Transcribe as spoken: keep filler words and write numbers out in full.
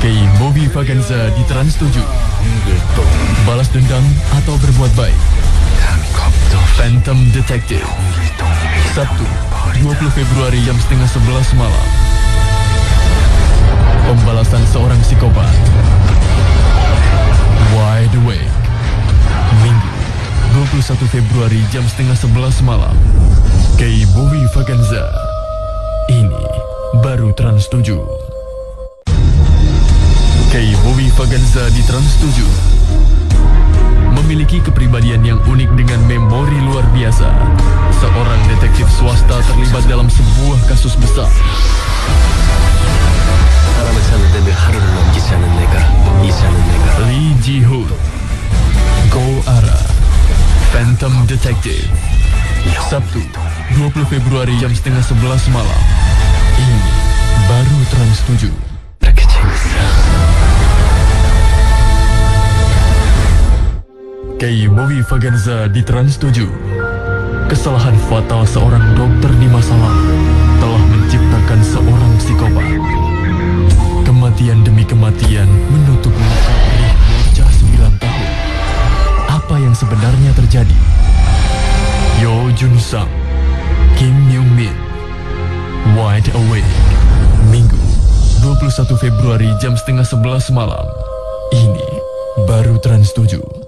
K-Movie Vaganza di Trans tujuh. Balas dendam atau berbuat baik. Phantom Detective. Sabtu, dua puluh Februari jam setengah sebelas malam. Pembalasan seorang psikopat. Wide Awake. Minggu, dua puluh satu Februari jam setengah sebelas malam. K-Movie Vaganza. Ini baru Trans tujuh. K-Movie Vaganza di Trans tujuh memiliki kepribadian yang unik dengan memori luar biasa. Seorang detektif swasta terlibat dalam sebuah kasus besar. Lee Ji-hoon, Go Ara, Phantom Detective. Sabtu, dua puluh Februari jam setengah sebelas malam. Ini baru Trans tujuh. K-Movie Vaganza di Trans tujuh. Kesalahan fatal seorang dokter di masa lalu telah menciptakan seorang psikopat. Kematian demi kematian menutup muka perih bocah sembilan tahun. Apa yang sebenarnya terjadi? Yo Jun Sang, Kim Myung Min, Wide Awake. Minggu, dua puluh satu Februari jam setengah sebelas malam. Ini baru Trans tujuh.